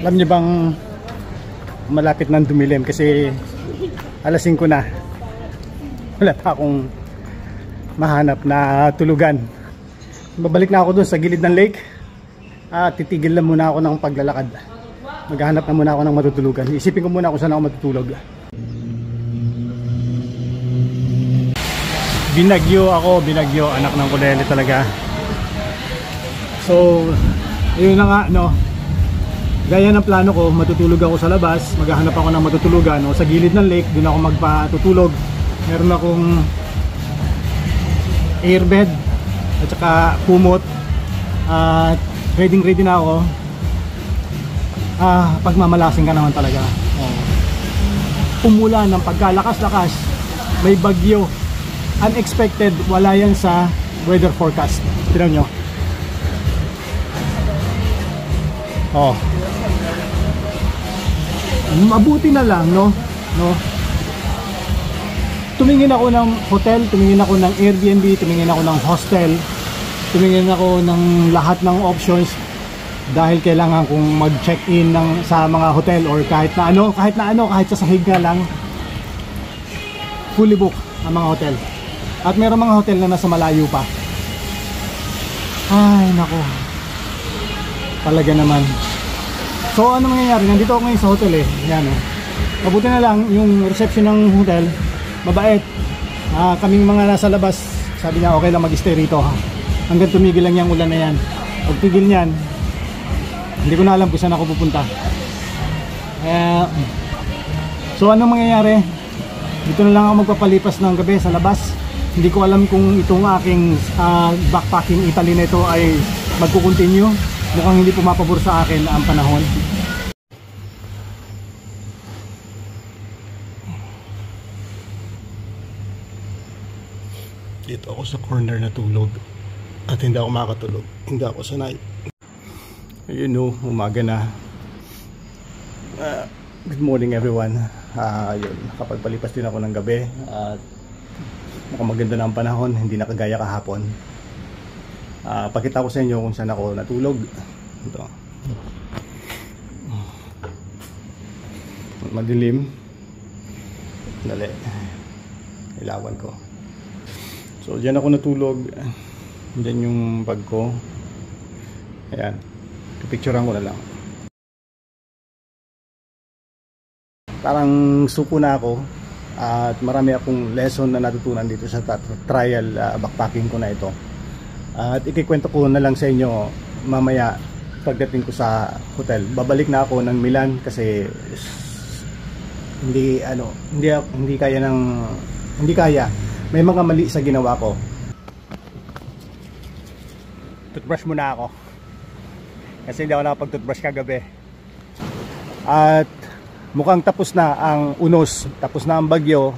Alam niyo bang malapit nang dumilim kasi alas 5 na. Wala pa akong mahanap na tulugan. Babalik na ako dun sa gilid ng lake at titigil lang muna ako ng paglalakad. Maghahanap na muna ako ng matutulugan. Isipin ko muna kung saan ako matutulog. Binagyo ako, binagyo, anak ng kulele talaga. So, yun na nga, no. Gaya ng plano ko, matutulog ako sa labas, maghahanap ako ng matutulugan, no, sa gilid ng lake, doon ako magpatutulog. Meron akong airbed at saka kumot at ready na ako. Pagmamalasing ka naman talaga. Umulan ng pagkalakas-lakas, may bagyo, unexpected, wala yan sa weather forecast. Tignan nyo. Mabuti na lang, no? Tumingin ako ng hotel, tumingin ako ng Airbnb, tumingin ako ng hostel, tumingin ako ng lahat ng options dahil kailangan kong mag-check-in sa mga hotel or kahit sa sahig nga lang, fully book ang mga hotel. At meron mga hotel na nasa malayo pa. Ay, nako. Talaga naman. So, ano mangyayari? Nandito ako ngayon sa hotel eh. Yan oh. Mabuti na lang, yung reception ng hotel, mabait. Kaming mga nasa labas, sabi niya okay lang mag-stay rito ha. Hanggang tumigil lang yung ulan na yan. Pag tigil niyan, hindi ko na alam kung saan ako pupunta. So, ano mangyayari? Dito na lang ako magpapalipas ng gabi sa labas. Hindi ko alam kung itong aking backpacking Italy na ito ay magkukontinue. Mukhang hindi pumapabor sa akin ang panahon. Dito ako sa corner na tulog at hindi ako makatulog. Hindi ako sanay. Ayun no, umaga na. Good morning everyone. Yun, nakapagpalipas din ako ng gabi at mukhang maganda na ang panahon, hindi na kagaya kahapon. Pakita ko sa inyo kung saan ako natulog. Ito. Madilim. Dali. Ilawan ko. So, dyan ako natulog. Dyan yung bag ko. Ayan. Pipicturean ko na lang. Parang suko na ako. At marami akong lesson na natutunan dito sa trial backpacking ko na ito. At ikikwento ko na lang sa inyo mamaya pagdating ko sa hotel. Babalik na ako ng Milan kasi hindi kaya. May mga mali sa ginawa ko. Toothbrush muna ako. Kasi hindi ako nakapag-toothbrush kagabi. At mukhang tapos na ang unos, tapos na ang bagyo.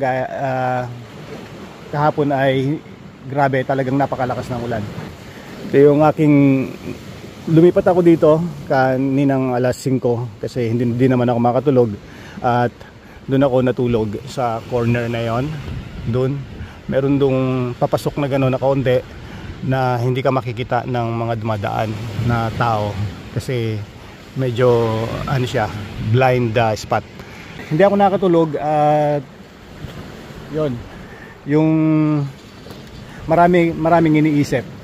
Kahapon ay grabe, talagang napakalakas ng ulan. Ito yung lumipat ako dito kaninang alas 5 kasi hindi naman ako makatulog. At doon ako natulog sa corner na yon. Doon, meron dong papasok na gano'n na kaunti na hindi ka makikita ng mga dumadaan na tao kasi medyo blind spot. Hindi ako nakatulog at yun, yung maraming iniisip